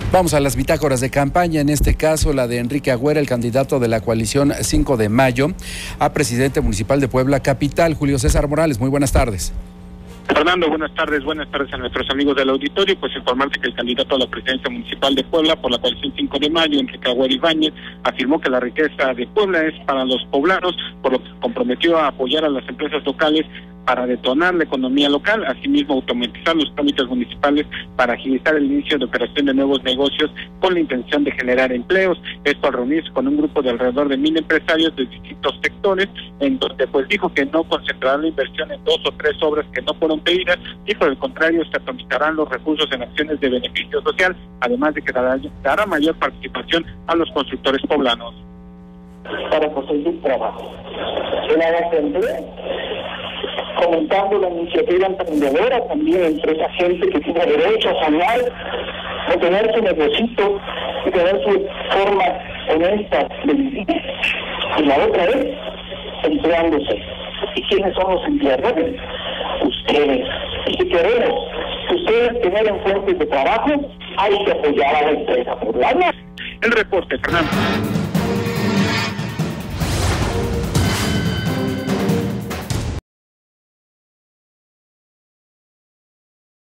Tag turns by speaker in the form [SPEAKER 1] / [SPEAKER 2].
[SPEAKER 1] Vamos a las bitácoras de campaña, en este caso la de Enrique Agüera, el candidato de la coalición 5 de mayo a presidente municipal de Puebla Capital. Julio César Morales, muy buenas tardes.
[SPEAKER 2] Fernando, buenas tardes a nuestros amigos del auditorio. Pues informarte que el candidato a la presidencia municipal de Puebla por la coalición 5 de mayo, Enrique Agüera Ibáñez, afirmó que la riqueza de Puebla es para los poblanos, por lo que se comprometió a apoyar a las empresas locales para detonar la economía local, asimismo automatizar los trámites municipales para agilizar el inicio de operación de nuevos negocios con la intención de generar empleos. Esto al reunirse con un grupo de alrededor de 1,000 empresarios de distintos sectores, en donde pues dijo que no concentrará la inversión en 2 o 3 obras que no fueron pedidas y por el contrario se atomizarán los recursos en acciones de beneficio social, además de que dará mayor participación a los constructores poblanos.
[SPEAKER 3] Para conseguir trabajo. En la empleo, comentando la iniciativa emprendedora también entre esa gente que tiene derecho a salir, a tener su negocito y tener su forma honesta de vivir. Y la otra es empleándose. ¿Y quiénes son los empleadores? Ustedes. Y si queremos que ustedes tengan fuentes de trabajo, hay que apoyar a la empresa poblana.
[SPEAKER 2] El reporte, Fernando.